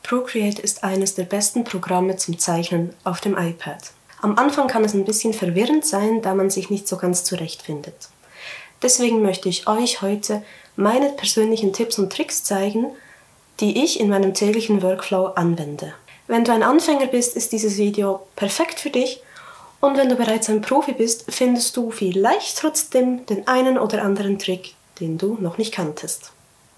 Procreate ist eines der besten Programme zum Zeichnen auf dem iPad. Am Anfang kann es ein bisschen verwirrend sein, da man sich nicht so ganz zurechtfindet. Deswegen möchte ich euch heute meine persönlichen Tipps und Tricks zeigen, die ich in meinem täglichen Workflow anwende. Wenn du ein Anfänger bist, ist dieses Video perfekt für dich, und wenn du bereits ein Profi bist, findest du vielleicht trotzdem den einen oder anderen Trick, den du noch nicht kanntest.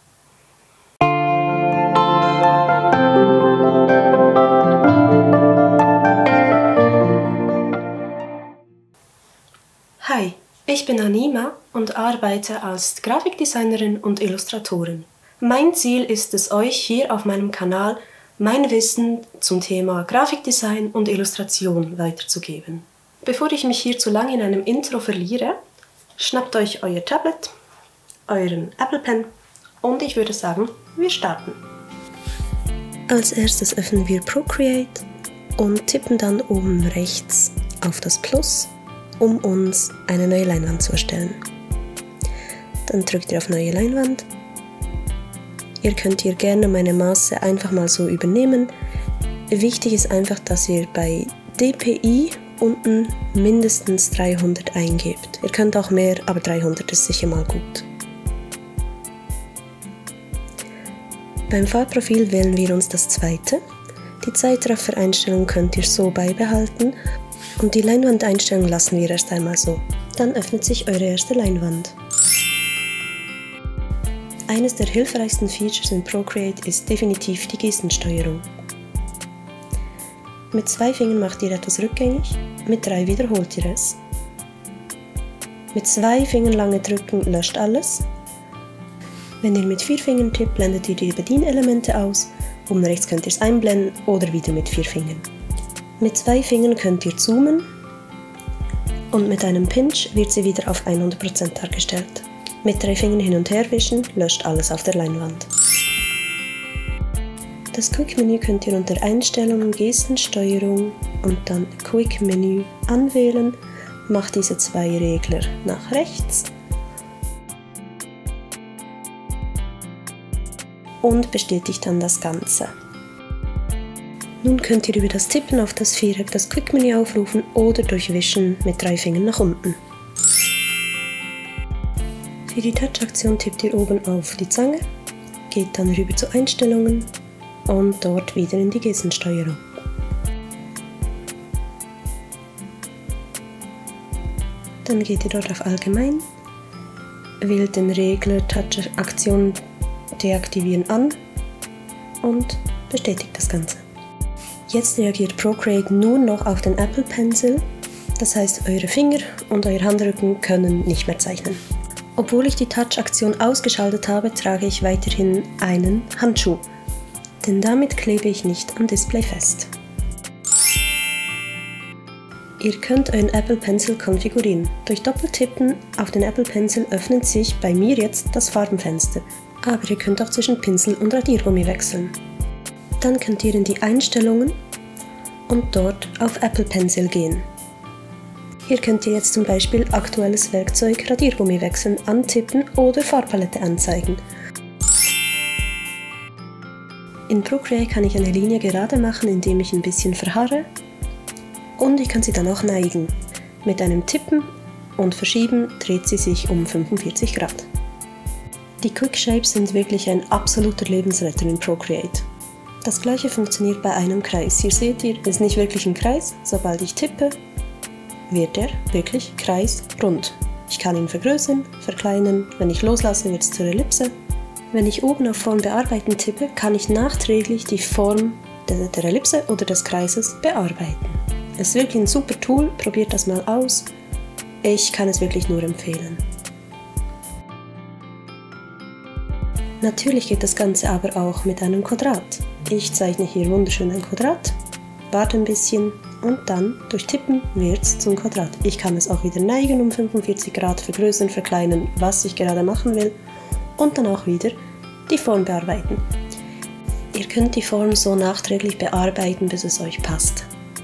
Hi, ich bin Anima und arbeite als Grafikdesignerin und Illustratorin. Mein Ziel ist es, euch hier auf meinem Kanal mein Wissen zum Thema Grafikdesign und Illustration weiterzugeben. Bevor ich mich hier zu lange in einem Intro verliere, schnappt euch euer Tablet, euren Apple Pen und ich würde sagen, wir starten. Als erstes öffnen wir Procreate und tippen dann oben rechts auf das Plus, um uns eine neue Leinwand zu erstellen. Dann drückt ihr auf Neue Leinwand. Ihr könnt hier gerne meine Maße einfach mal so übernehmen. Wichtig ist einfach, dass ihr bei DPI unten mindestens 300 eingebt. Ihr könnt auch mehr, aber 300 ist sicher mal gut. Beim Farbprofil wählen wir uns das zweite. Die Zeitraffer-Einstellung könnt ihr so beibehalten und die Leinwandeinstellung lassen wir erst einmal so. Dann öffnet sich eure erste Leinwand. Eines der hilfreichsten Features in Procreate ist definitiv die Gestensteuerung. Mit 2 Fingern macht ihr etwas rückgängig, mit 3 wiederholt ihr es. Mit 2 Fingern lange drücken löscht alles. Wenn ihr mit 4 Fingern tippt, blendet ihr die Bedienelemente aus. Oben rechts könnt ihr es einblenden oder wieder mit 4 Fingern. Mit 2 Fingern könnt ihr zoomen und mit einem Pinch wird sie wieder auf 100% dargestellt. Mit 3 Fingern hin und her wischen löscht alles auf der Leinwand. Das Quick-Menü könnt ihr unter Einstellungen, Gestensteuerung und dann Quick-Menü anwählen. Macht diese 2 Regler nach rechts und bestätigt dann das Ganze. Nun könnt ihr über das Tippen auf das Viereck das Quick-Menü aufrufen oder durch Wischen mit 3 Fingern nach unten. Für die Touch-Aktion tippt ihr oben auf die Zange, geht dann rüber zu Einstellungen und dort wieder in die Gestensteuerung. Dann geht ihr dort auf Allgemein, wählt den Regler Touch-Aktion deaktivieren an und bestätigt das Ganze. Jetzt reagiert Procreate nur noch auf den Apple Pencil, das heißt eure Finger und euer Handrücken können nicht mehr zeichnen. Obwohl ich die Touch-Aktion ausgeschaltet habe, trage ich weiterhin einen Handschuh, denn damit klebe ich nicht am Display fest. Ihr könnt euren Apple Pencil konfigurieren. Durch Doppeltippen auf den Apple Pencil öffnet sich bei mir jetzt das Farbenfenster, aber ihr könnt auch zwischen Pinsel und Radiergummi wechseln. Dann könnt ihr in die Einstellungen und dort auf Apple Pencil gehen. Hier könnt ihr jetzt zum Beispiel aktuelles Werkzeug Radiergummi wechseln, antippen oder Farbpalette anzeigen. In Procreate kann ich eine Linie gerade machen, indem ich ein bisschen verharre und ich kann sie dann auch neigen. Mit einem Tippen und Verschieben dreht sie sich um 45 Grad. Die Quick Shapes sind wirklich ein absoluter Lebensretter in Procreate. Das gleiche funktioniert bei einem Kreis. Hier seht ihr, es ist nicht wirklich ein Kreis. Sobald ich tippe, wird er wirklich kreisrund. Ich kann ihn vergrößern, verkleinern. Wenn ich loslasse, wird es zur Ellipse. Wenn ich oben auf Form bearbeiten tippe, kann ich nachträglich die Form der Ellipse oder des Kreises bearbeiten. Es ist wirklich ein super Tool, probiert das mal aus. Ich kann es wirklich nur empfehlen. Natürlich geht das Ganze aber auch mit einem Quadrat. Ich zeichne hier wunderschön ein Quadrat, warte ein bisschen und dann durch Tippen wird es zum Quadrat. Ich kann es auch wieder neigen um 45 Grad, vergrößern, verkleinern, was ich gerade machen will und dann auch wieder die Form bearbeiten. Ihr könnt die Form so nachträglich bearbeiten, bis es euch passt.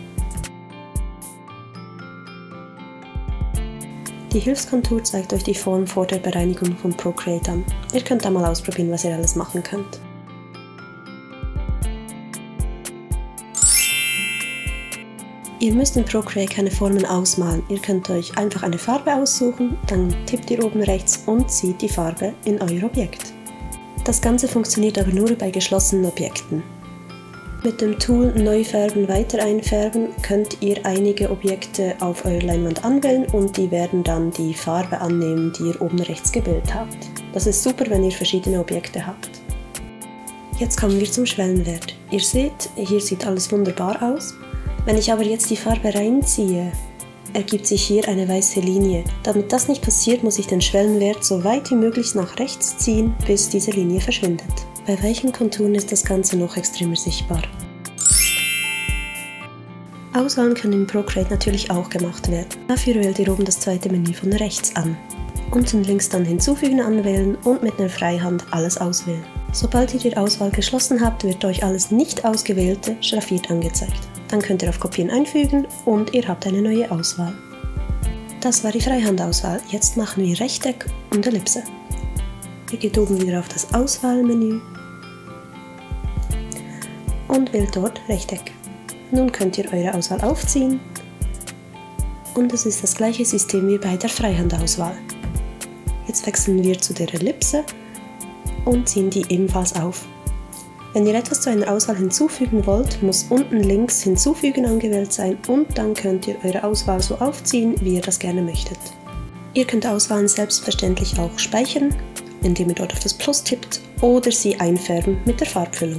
Die Hilfskontur zeigt euch die Form vor der Bereinigung von Procreate an. Ihr könnt da mal ausprobieren, was ihr alles machen könnt. Ihr müsst in Procreate keine Formen ausmalen. Ihr könnt euch einfach eine Farbe aussuchen, dann tippt ihr oben rechts und zieht die Farbe in euer Objekt. Das Ganze funktioniert aber nur bei geschlossenen Objekten. Mit dem Tool Neufärben, weiter einfärben könnt ihr einige Objekte auf eurer Leinwand anwählen und die werden dann die Farbe annehmen, die ihr oben rechts gewählt habt. Das ist super, wenn ihr verschiedene Objekte habt. Jetzt kommen wir zum Schwellenwert. Ihr seht, hier sieht alles wunderbar aus. Wenn ich aber jetzt die Farbe reinziehe, ergibt sich hier eine weiße Linie. Damit das nicht passiert, muss ich den Schwellenwert so weit wie möglich nach rechts ziehen, bis diese Linie verschwindet. Bei weichen Konturen ist das Ganze noch extremer sichtbar. Auswahlen können in Procreate natürlich auch gemacht werden. Dafür wählt ihr oben das zweite Menü von rechts an. Unten links dann Hinzufügen anwählen und mit einer Freihand alles auswählen. Sobald ihr die Auswahl geschlossen habt, wird euch alles nicht ausgewählte schraffiert angezeigt. Dann könnt ihr auf Kopieren einfügen und ihr habt eine neue Auswahl. Das war die Freihandauswahl. Jetzt machen wir Rechteck und Ellipse. Ihr geht oben wieder auf das Auswahlmenü und wählt dort Rechteck. Nun könnt ihr eure Auswahl aufziehen und es ist das gleiche System wie bei der Freihandauswahl. Jetzt wechseln wir zu der Ellipse und ziehen die ebenfalls auf. Wenn ihr etwas zu einer Auswahl hinzufügen wollt, muss unten links Hinzufügen angewählt sein und dann könnt ihr eure Auswahl so aufziehen, wie ihr das gerne möchtet. Ihr könnt Auswahlen selbstverständlich auch speichern, indem ihr dort auf das Plus tippt oder sie einfärben mit der Farbfüllung.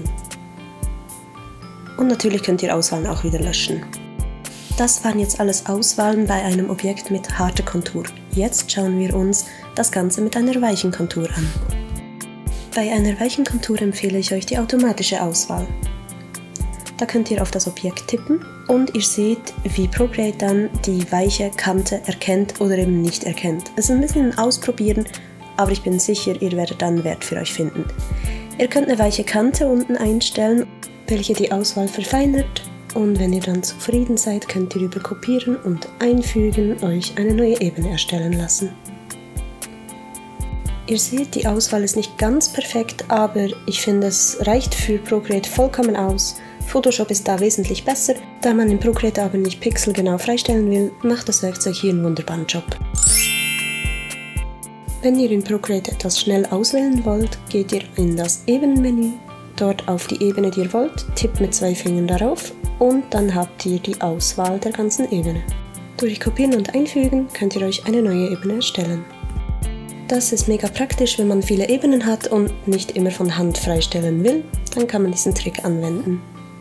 Und natürlich könnt ihr Auswahlen auch wieder löschen. Das waren jetzt alles Auswahlen bei einem Objekt mit harter Kontur. Jetzt schauen wir uns das Ganze mit einer weichen Kontur an. Bei einer weichen Kontur empfehle ich euch die automatische Auswahl. Da könnt ihr auf das Objekt tippen und ihr seht, wie Procreate dann die weiche Kante erkennt oder eben nicht erkennt. Es ist ein bisschen ein Ausprobieren, aber ich bin sicher, ihr werdet dann einen Wert für euch finden. Ihr könnt eine weiche Kante unten einstellen, welche die Auswahl verfeinert, und wenn ihr dann zufrieden seid, könnt ihr über Kopieren und Einfügen euch eine neue Ebene erstellen lassen. Ihr seht, die Auswahl ist nicht ganz perfekt, aber ich finde, es reicht für Procreate vollkommen aus. Photoshop ist da wesentlich besser, da man in Procreate aber nicht pixelgenau freistellen will, macht das Werkzeug hier einen wunderbaren Job. Wenn ihr in Procreate etwas schnell auswählen wollt, geht ihr in das Ebenenmenü, dort auf die Ebene, die ihr wollt, tippt mit 2 Fingern darauf und dann habt ihr die Auswahl der ganzen Ebene. Durch Kopieren und Einfügen könnt ihr euch eine neue Ebene erstellen. Das ist mega praktisch, wenn man viele Ebenen hat und nicht immer von Hand freistellen will, dann kann man diesen Trick anwenden.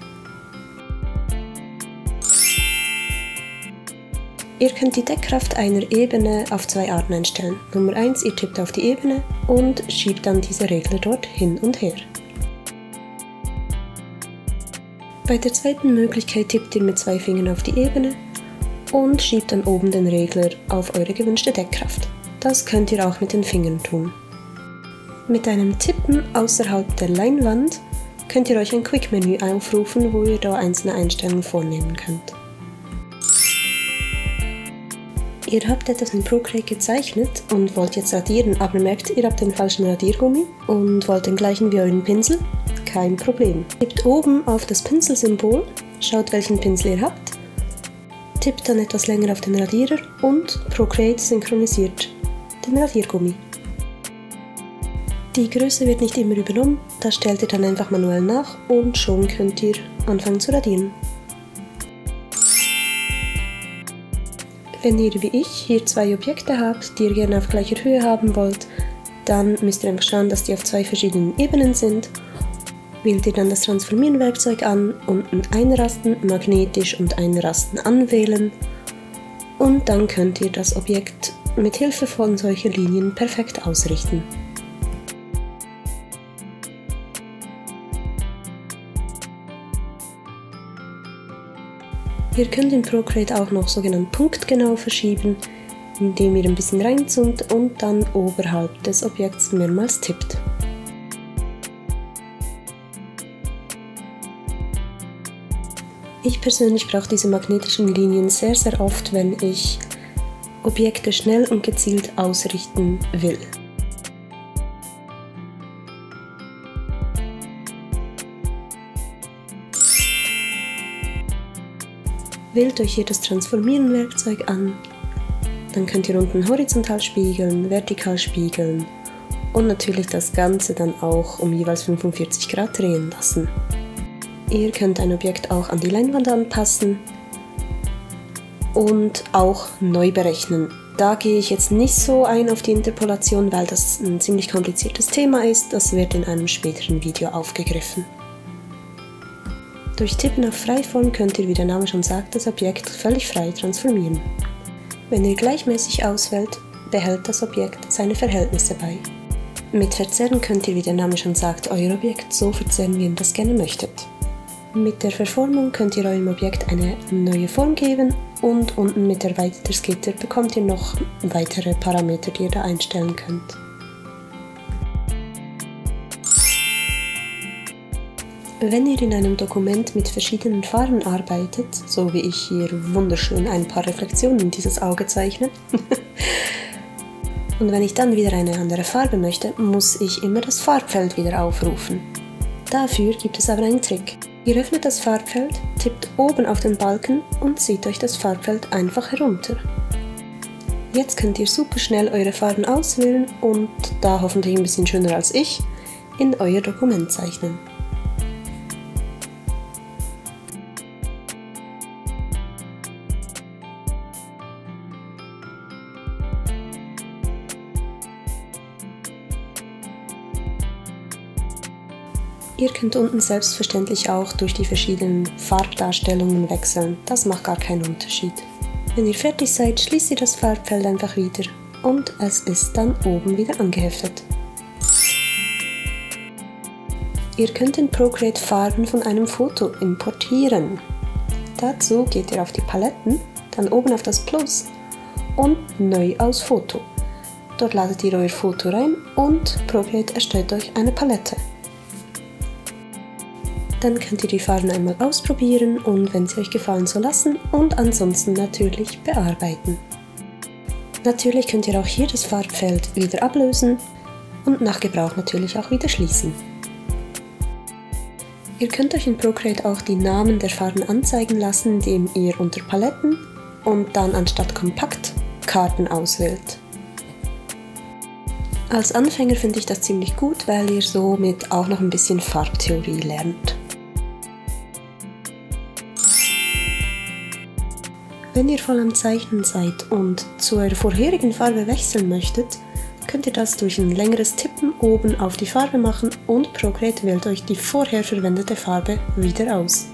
Ihr könnt die Deckkraft einer Ebene auf 2 Arten einstellen. Nummer 1, ihr tippt auf die Ebene und schiebt dann diese Regler dort hin und her. Bei der zweiten Möglichkeit tippt ihr mit 2 Fingern auf die Ebene und schiebt dann oben den Regler auf eure gewünschte Deckkraft. Das könnt ihr auch mit den Fingern tun. Mit einem Tippen außerhalb der Leinwand könnt ihr euch ein Quick-Menü aufrufen, wo ihr da einzelne Einstellungen vornehmen könnt. Ihr habt etwas in Procreate gezeichnet und wollt jetzt radieren, aber merkt, ihr habt den falschen Radiergummi und wollt den gleichen wie euren Pinsel? Kein Problem. Tippt oben auf das Pinselsymbol, schaut welchen Pinsel ihr habt, tippt dann etwas länger auf den Radierer und Procreate synchronisiert den Radiergummi. Die Größe wird nicht immer übernommen, das stellt ihr dann einfach manuell nach und schon könnt ihr anfangen zu radieren. Wenn ihr wie ich hier 2 Objekte habt, die ihr gerne auf gleicher Höhe haben wollt, dann müsst ihr einfach schauen, dass die auf 2 verschiedenen Ebenen sind. Wählt ihr dann das Transformieren-Werkzeug an, unten einrasten, magnetisch und einrasten anwählen und dann könnt ihr das Objekt mit Hilfe von solchen Linien perfekt ausrichten. Ihr könnt in Procreate auch noch sogenannt punktgenau verschieben, indem ihr ein bisschen reinzoomt und dann oberhalb des Objekts mehrmals tippt. Ich persönlich brauche diese magnetischen Linien sehr, sehr oft, wenn ich Objekte schnell und gezielt ausrichten will. Wählt euch hier das Transformieren-Werkzeug an. Dann könnt ihr unten horizontal spiegeln, vertikal spiegeln und natürlich das Ganze dann auch um jeweils 45 Grad drehen lassen. Ihr könnt ein Objekt auch an die Leinwand anpassen und auch neu berechnen. Da gehe ich jetzt nicht so ein auf die Interpolation, weil das ein ziemlich kompliziertes Thema ist. Das wird in einem späteren Video aufgegriffen. Durch Tippen auf Freiform könnt ihr, wie der Name schon sagt, das Objekt völlig frei transformieren. Wenn ihr gleichmäßig auswählt, behält das Objekt seine Verhältnisse bei. Mit Verzerren könnt ihr, wie der Name schon sagt, euer Objekt so verzerren, wie ihr das gerne möchtet. Mit der Verformung könnt ihr eurem Objekt eine neue Form geben und unten mit erweiterter Gitter bekommt ihr noch weitere Parameter, die ihr da einstellen könnt. Wenn ihr in einem Dokument mit verschiedenen Farben arbeitet, so wie ich hier wunderschön ein paar Reflexionen in dieses Auge zeichne, und wenn ich dann wieder eine andere Farbe möchte, muss ich immer das Farbfeld wieder aufrufen. Dafür gibt es aber einen Trick. Ihr öffnet das Farbfeld, tippt oben auf den Balken und zieht euch das Farbfeld einfach herunter. Jetzt könnt ihr super schnell eure Farben auswählen und, da hoffentlich ein bisschen schöner als ich, in euer Dokument zeichnen. Ihr könnt unten selbstverständlich auch durch die verschiedenen Farbdarstellungen wechseln, das macht gar keinen Unterschied. Wenn ihr fertig seid, schließt ihr das Farbfeld einfach wieder und es ist dann oben wieder angeheftet. Ihr könnt in Procreate Farben von einem Foto importieren. Dazu geht ihr auf die Paletten, dann oben auf das Plus und Neu aus Foto. Dort ladet ihr euer Foto rein und Procreate erstellt euch eine Palette. Dann könnt ihr die Farben einmal ausprobieren und wenn sie euch gefallen, so lassen und ansonsten natürlich bearbeiten. Natürlich könnt ihr auch hier das Farbfeld wieder ablösen und nach Gebrauch natürlich auch wieder schließen. Ihr könnt euch in Procreate auch die Namen der Farben anzeigen lassen, indem ihr unter Paletten und dann anstatt Kompakt Karten auswählt. Als Anfänger finde ich das ziemlich gut, weil ihr somit auch noch ein bisschen Farbtheorie lernt. Wenn ihr voll am Zeichnen seid und zu eurer vorherigen Farbe wechseln möchtet, könnt ihr das durch ein längeres Tippen oben auf die Farbe machen und Procreate wählt euch die vorher verwendete Farbe wieder aus.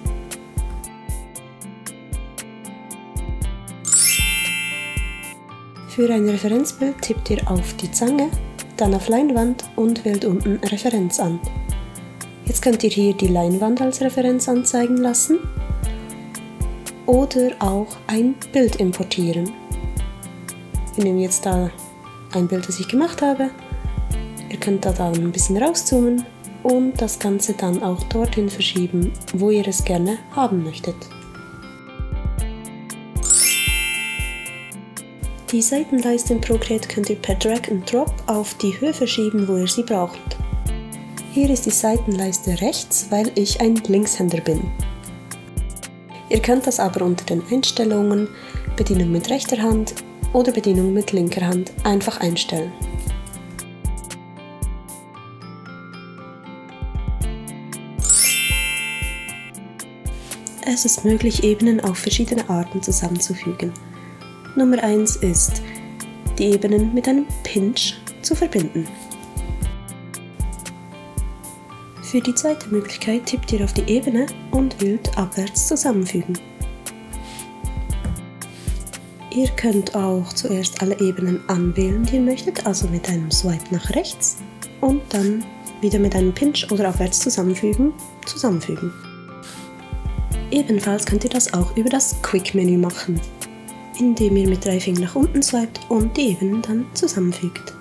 Für ein Referenzbild tippt ihr auf die Zange, dann auf Leinwand und wählt unten Referenz an. Jetzt könnt ihr hier die Leinwand als Referenz anzeigen lassen oder auch ein Bild importieren. Wir nehmen jetzt da ein Bild, das ich gemacht habe. Ihr könnt da dann ein bisschen rauszoomen und das Ganze dann auch dorthin verschieben, wo ihr es gerne haben möchtet. Die Seitenleiste in Procreate könnt ihr per Drag and Drop auf die Höhe verschieben, wo ihr sie braucht. Hier ist die Seitenleiste rechts, weil ich ein Linkshänder bin. Ihr könnt das aber unter den Einstellungen, Bedienung mit rechter Hand oder Bedienung mit linker Hand einfach einstellen. Es ist möglich, Ebenen auf verschiedene Arten zusammenzufügen. Nummer 1 ist, die Ebenen mit einem Pinch zu verbinden. Für die zweite Möglichkeit tippt ihr auf die Ebene und wählt abwärts zusammenfügen. Ihr könnt auch zuerst alle Ebenen anwählen, die ihr möchtet, also mit einem Swipe nach rechts und dann wieder mit einem Pinch oder abwärts zusammenfügen. Ebenfalls könnt ihr das auch über das Quick-Menü machen, indem ihr mit 3 Fingern nach unten swipet und die Ebenen dann zusammenfügt.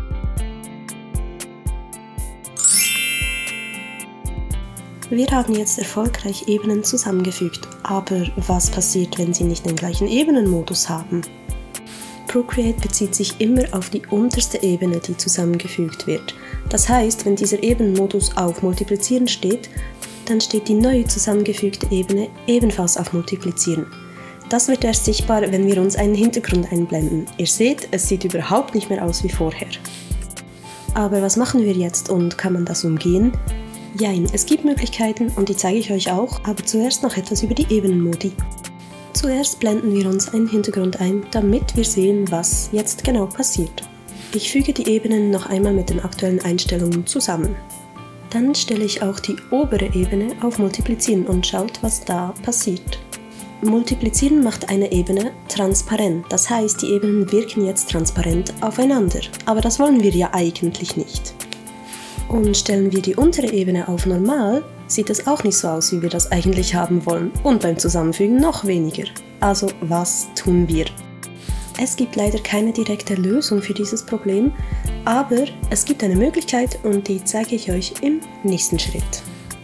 Wir haben jetzt erfolgreich Ebenen zusammengefügt, aber was passiert, wenn Sie nicht den gleichen Ebenenmodus haben? Procreate bezieht sich immer auf die unterste Ebene, die zusammengefügt wird. Das heißt, wenn dieser Ebenenmodus auf Multiplizieren steht, dann steht die neue zusammengefügte Ebene ebenfalls auf Multiplizieren. Das wird erst sichtbar, wenn wir uns einen Hintergrund einblenden. Ihr seht, es sieht überhaupt nicht mehr aus wie vorher. Aber was machen wir jetzt und kann man das umgehen? Jein, es gibt Möglichkeiten und die zeige ich euch auch, aber zuerst noch etwas über die Ebenenmodi. Zuerst blenden wir uns einen Hintergrund ein, damit wir sehen, was jetzt genau passiert. Ich füge die Ebenen noch einmal mit den aktuellen Einstellungen zusammen. Dann stelle ich auch die obere Ebene auf Multiplizieren und schaut, was da passiert. Multiplizieren macht eine Ebene transparent, das heißt, die Ebenen wirken jetzt transparent aufeinander. Aber das wollen wir ja eigentlich nicht. Und stellen wir die untere Ebene auf Normal, sieht es auch nicht so aus, wie wir das eigentlich haben wollen. Und beim Zusammenfügen noch weniger. Also was tun wir? Es gibt leider keine direkte Lösung für dieses Problem, aber es gibt eine Möglichkeit und die zeige ich euch im nächsten Schritt.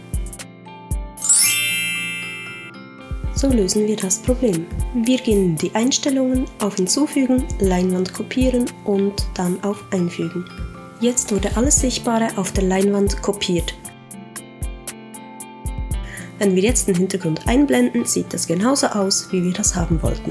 So lösen wir das Problem. Wir gehen in die Einstellungen, auf Hinzufügen, Leinwand kopieren und dann auf Einfügen. Jetzt wurde alles Sichtbare auf der Leinwand kopiert. Wenn wir jetzt den Hintergrund einblenden, sieht das genauso aus, wie wir das haben wollten.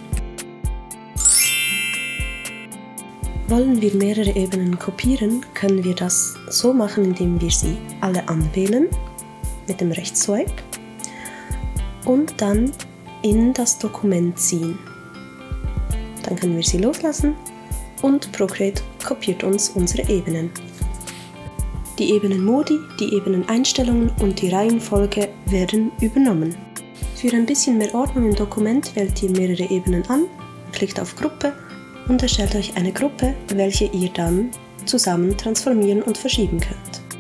Wollen wir mehrere Ebenen kopieren, können wir das so machen, indem wir sie alle anwählen mit dem Rechtsswipe und dann in das Dokument ziehen. Dann können wir sie loslassen und Procreate kopiert uns unsere Ebenen. Die Ebenenmodi, die Ebeneneinstellungen und die Reihenfolge werden übernommen. Für ein bisschen mehr Ordnung im Dokument wählt ihr mehrere Ebenen an, klickt auf Gruppe und erstellt euch eine Gruppe, welche ihr dann zusammen transformieren und verschieben könnt.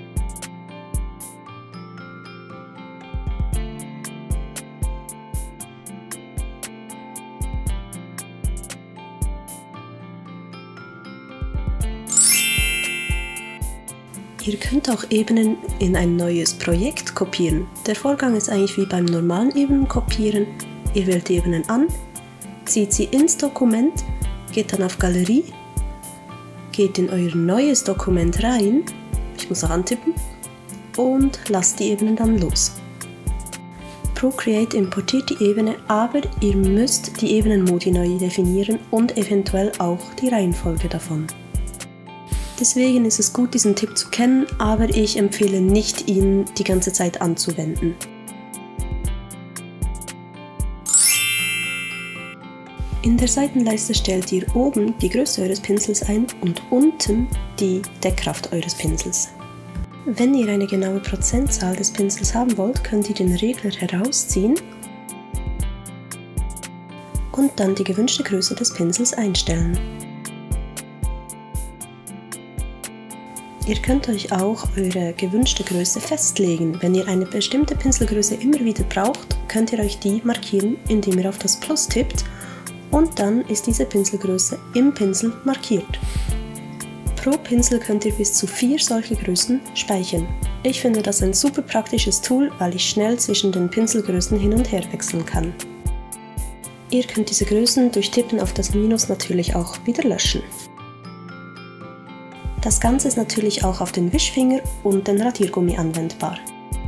Ihr könnt auch Ebenen in ein neues Projekt kopieren. Der Vorgang ist eigentlich wie beim normalen Ebenenkopieren. Ihr wählt die Ebenen an, zieht sie ins Dokument, geht dann auf Galerie, geht in euer neues Dokument rein, ich muss auch antippen, und lasst die Ebenen dann los. Procreate importiert die Ebene, aber ihr müsst die Ebenenmodi neu definieren und eventuell auch die Reihenfolge davon. Deswegen ist es gut, diesen Tipp zu kennen, aber ich empfehle nicht, ihn die ganze Zeit anzuwenden. In der Seitenleiste stellt ihr oben die Größe eures Pinsels ein und unten die Deckkraft eures Pinsels. Wenn ihr eine genaue Prozentzahl des Pinsels haben wollt, könnt ihr den Regler herausziehen und dann die gewünschte Größe des Pinsels einstellen. Ihr könnt euch auch eure gewünschte Größe festlegen. Wenn ihr eine bestimmte Pinselgröße immer wieder braucht, könnt ihr euch die markieren, indem ihr auf das Plus tippt und dann ist diese Pinselgröße im Pinsel markiert. Pro Pinsel könnt ihr bis zu 4 solche Größen speichern. Ich finde das ein super praktisches Tool, weil ich schnell zwischen den Pinselgrößen hin und her wechseln kann. Ihr könnt diese Größen durch Tippen auf das Minus natürlich auch wieder löschen. Das Ganze ist natürlich auch auf den Wischfinger und den Radiergummi anwendbar.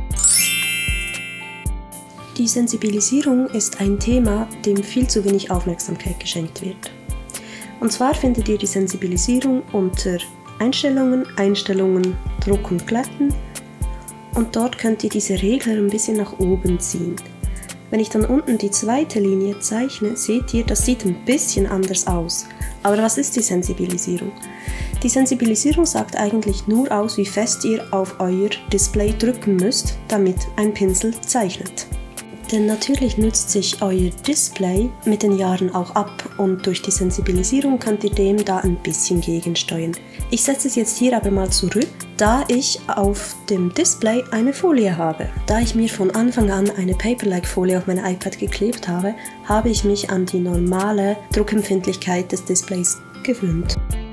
Die Sensibilisierung ist ein Thema, dem viel zu wenig Aufmerksamkeit geschenkt wird. Und zwar findet ihr die Sensibilisierung unter Einstellungen, Druck und Glätten und dort könnt ihr diese Regler ein bisschen nach oben ziehen. Wenn ich dann unten die zweite Linie zeichne, seht ihr, das sieht ein bisschen anders aus. Aber was ist die Sensibilisierung? Die Sensibilisierung sagt eigentlich nur aus, wie fest ihr auf euer Display drücken müsst, damit ein Pinsel zeichnet. Denn natürlich nützt sich euer Display mit den Jahren auch ab und durch die Sensibilisierung könnt ihr dem da ein bisschen gegensteuern. Ich setze es jetzt hier aber mal zurück, da ich auf dem Display eine Folie habe. Da ich mir von Anfang an eine Paper-Like-Folie auf mein iPad geklebt habe, habe ich mich an die normale Druckempfindlichkeit des Displays gewöhnt.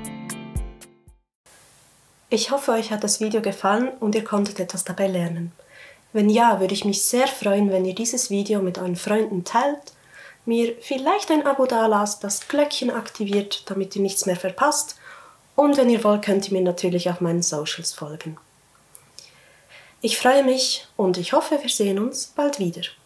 Ich hoffe, euch hat das Video gefallen und ihr konntet etwas dabei lernen. Wenn ja, würde ich mich sehr freuen, wenn ihr dieses Video mit euren Freunden teilt, mir vielleicht ein Abo dalasst, das Glöckchen aktiviert, damit ihr nichts mehr verpasst und wenn ihr wollt, könnt ihr mir natürlich auf meinen Socials folgen. Ich freue mich und ich hoffe, wir sehen uns bald wieder.